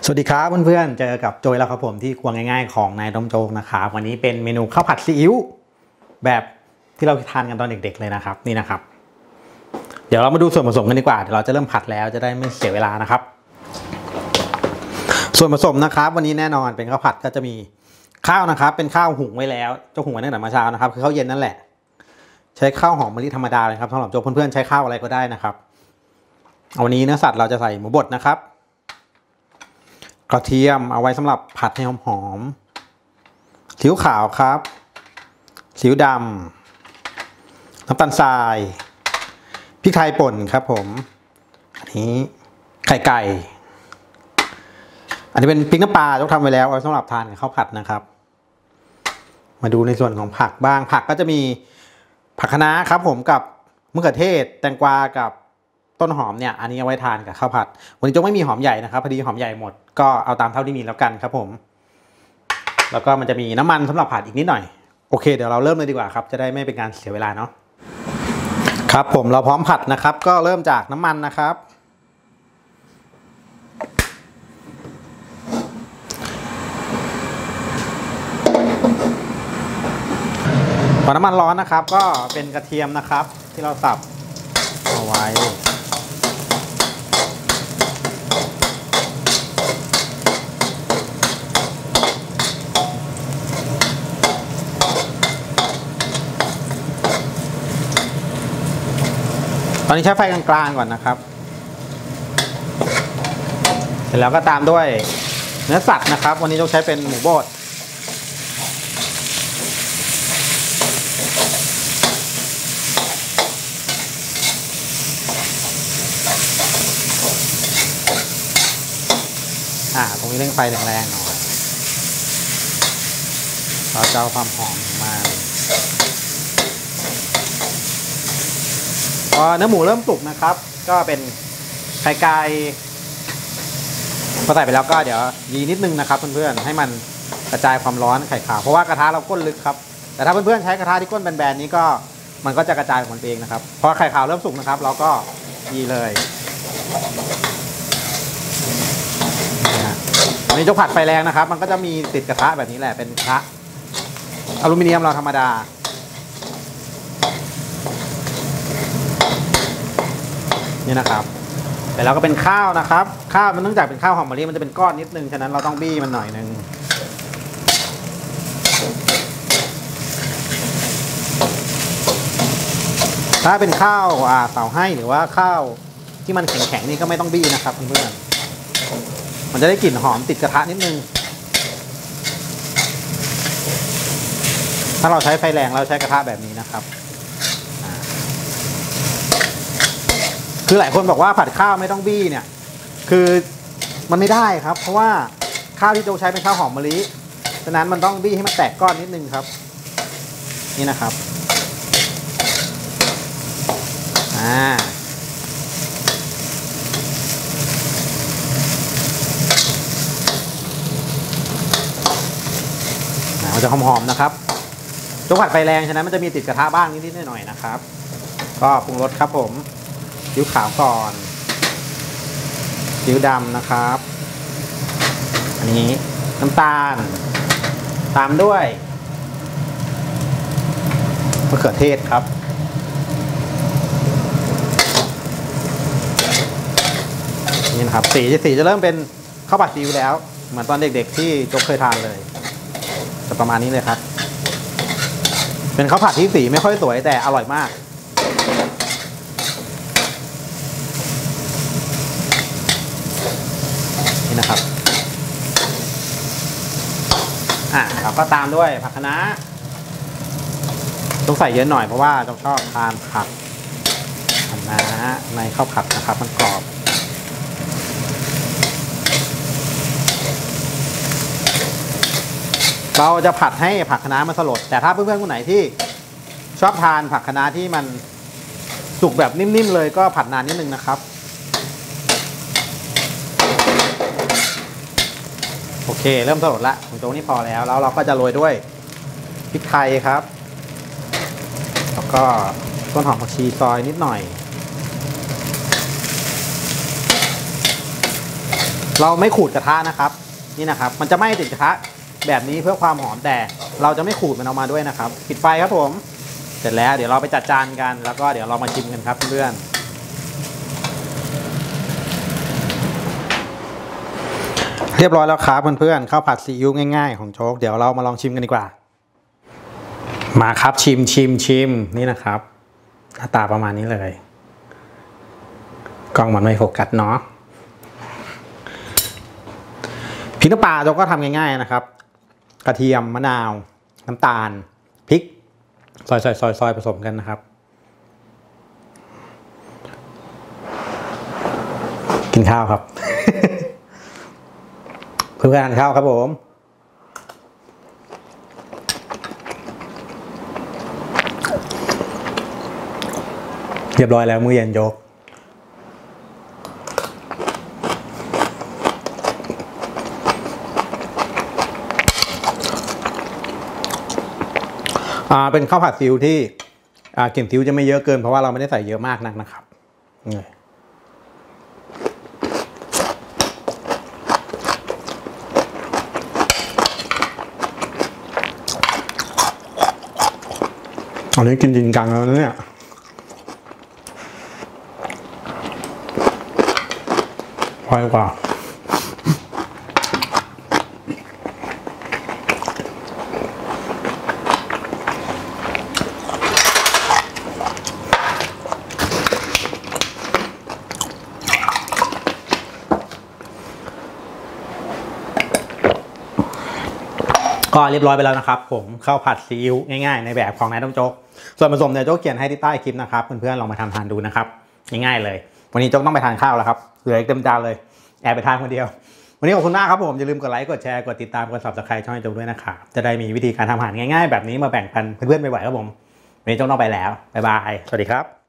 สวัสดีครับเพื่อนๆเจอกับโจยแล้วครับผมที่ครัวง่ายๆของนายต้มโจ๊กนะครับวันนี้เป็นเมนูข้าวผัดซีอิ๊วแบบที่เราทานกันตอนเด็กๆเลยนะครับนี่นะครับเดี๋ยวเรามาดูส่วนผสมกันดีกว่าเดี๋ยวเราจะเริ่มผัดแล้วจะได้ไม่เสียเวลานะครับส่วนผสมนะครับวันนี้แน่นอนเป็นข้าวผัดก็จะมีข้าวนะครับเป็นข้าวหุงไว้แล้วเจ้าหุงไว้ตั้งแต่เมื่อเช้านะครับคือข้าวเย็นนั่นแหละใช้ข้าวหอมมะลิธรรมดาเลยครับสำหรับโจ๊กเพื่อนๆใช้ข้าวอะไรก็ได้นะครับวันนี้เนื้อสัตว์เราจะใส่หมูบดนะครับกระเทียมเอาไว้สำหรับผัดให้หอมๆซีอิ๊วขาวครับซีอิ๊วดำน้ำตาลทรายพริกไทยป่นครับผมอันนี้ไข่ไก่อันนี้เป็นพริกน้ำปลาที่ทำไว้แล้วเอาสำหรับทานกับข้าวผัดนะครับมาดูในส่วนของผักบ้างผักก็จะมีผักคะน้าครับผมกับมะเขือเทศแตงกวากับต้นหอมเนี่ยอันนี้เอาไว้ทานกับข้าวผัดวันนี้โจ๊กไม่มีหอมใหญ่นะครับพอดีหอมใหญ่หมดก็เอาตามเท่าที่มีแล้วกันครับผมแล้วก็มันจะมีน้ำมันสำหรับผัดอีกนิดหน่อยโอเคเดี๋ยวเราเริ่มเลยดีกว่าครับจะได้ไม่เป็นการเสียเวลาเนาะครับผมเราพร้อมผัดนะครับก็เริ่มจากน้ำมันนะครับพอน้ำมันร้อนนะครับก็เป็นกระเทียมนะครับที่เราสับเอาไว้ตอนนี้ใช้ไฟกลางๆก่อนนะครับเสร็จแล้วก็ตามด้วยเนื้อสัตว์นะครับวันนี้เราใช้เป็นหมูบดตรงนี้เร่งไฟแรงๆหน่อยเราจะเอาความหอมมาพอเนื้อหมูเริ่มสุกนะครับก็เป็นไข่ไก่พอใส่ไปแล้วก็เดี๋ยวยีนิดนึงนะครับเพื่อนๆให้มันกระจายความร้อนไข่ขาวเพราะว่ากระทะเราก้นลึกครับแต่ถ้าเพื่อนๆใช้กระทะที่ก้นแบนๆนี้ก็มันก็จะกระจายของมันเองนะครับพอไข่ขาวเริ่มสุกนะครับเราก็ยีเลยอันนี้โจ๊กผัดไฟแรงนะครับมันก็จะมีติดกระทะแบบนี้แหละเป็นกระทะอลูมิเนียมเราธรรมดานี่นะครับแต่แล้วก็เป็นข้าวนะครับข้าวมันเนื่องจากเป็นข้าวหอมมะลิมันจะเป็นก้อนนิดนึงฉะนั้นเราต้องบี้มันหน่อยนึงถ้าเป็นข้าวเต่าให้หรือว่าข้าวที่มันแข็งๆนี่ก็ไม่ต้องบี้นะครับเพื่อนมันจะได้กลิ่นหอมติดกระทะนิดนึงถ้าเราใช้ไฟแรงเราใช้กระทะแบบนี้นะครับคือหลายคนบอกว่าผัดข้าวไม่ต้องบี้เนี่ยคือมันไม่ได้ครับเพราะว่าข้าวที่โจ๊กใช้เป็นข้าวหอมมะลิฉะนั้นมันต้องบี้ให้มันแตกก้อนนิดนึงครับนี่นะครับมันจะหอมๆนะครับโจ๊กผัดไฟแรงฉะนั้นมันจะมีติดกระทะบ้างนิดๆหน่อยๆนะครับก็ปรุงรสครับผมซีอิ๊วขาวก่อนซีอิ๊วดำนะครับอันนี้น้ำตาลตามด้วยมะเขือเทศครับนี่นะครับสีจะเริ่มเป็นข้าวผัดซีอิ๊วแล้วเหมือนตอนเด็กๆที่โจ๊กเคยทานเลยจะประมาณนี้เลยครับเป็นข้าวผัดที่สีไม่ค่อยสวยแต่อร่อยมากนี่นะครับเราก็ตามด้วยผักคะน้าต้องใส่เยอะหน่อยเพราะว่าต้องชอบทานผักคะน้าในข้าวผัดนะครับมันกรอบเราจะผัดให้ผักคะน้ามันสลดแต่ถ้าเพื่อนๆคนไหนที่ชอบทานผักคะน้าที่มันสุกแบบนิ่มๆเลยก็ผัดนานนิดนึงนะครับโอเคเริ่มสลดละของโจ๊กนี่พอแล้วเราก็จะโรยด้วยพริกไทยครับแล้วก็ต้นหอมผักชีซอยนิดหน่อย รเราไม่ขูดกระทะนะครับนี่นะครับมันจะไม่ติดกระทะแบบนี้เพื่อความหอมแต่เราจะไม่ขูดมันออกมาด้วยนะครับปิดไฟครับผมเสร็จแล้วเดี๋ยวเราไปจัดจานกันแล้วก็เดี๋ยวเรามาชิมกันครับเพื่อนเรียบร้อยแล้วครับเพื่อนๆข้าวผัดซีอิ๊วง่ายๆของโจ๊กเดี๋ยวเรามาลองชิมกันดีกว่ามาครับชิมนี่นะครับหน้าตาประมาณนี้เลยกล้องมันไม่โฟกัสเนาะพริกน้ำปลาโจ๊กก็ทำง่ายๆนะครับกระเทียมมะนาวน้ำตาลพริกซอยผสมกันนะครับกินข้าวครับ เพื่อนๆทานข้าวครับผมเรียบร้อยแล้วมื้อเย็นโจ๊กเป็นข้าวผัดซีอิ๊วที่กลิ่นซีอิ๊วจะไม่เยอะเกินเพราะว่าเราไม่ได้ใส่เยอะมากนักนะครับอันนี้กินจริงจังแล้วเนี่ยพอดีกว่าก็เรียบร้อยไปแล้วนะครับผมข้าวผัดซีอิ๊วง่ายๆในแบบของนายต้มโจ๊กส่วนผสมเนี่ยโจ๊กเขียนให้ที่ใต้คลิปนะครับเพื่อนๆลองมาทำทานดูนะครับง่ายๆเลยวันนี้โจ๊กต้องไปทานข้าวแล้วครับเหลืออีกเต็มจานเลยแอบไปทานคนเดียววันนี้ขอบคุณมากครับผมอย่าลืมกดไลค์กดแชร์กดติดตามกด Subscribe ช่องโจ๊กด้วยนะครับจะได้มีวิธีการทำอาหารง่ายๆแบบนี้มาแบ่งปันเพื่อนๆไปไหวครับผมวันนี้โจ๊กต้องไปแล้วบ๊ายบายสวัสดีครับ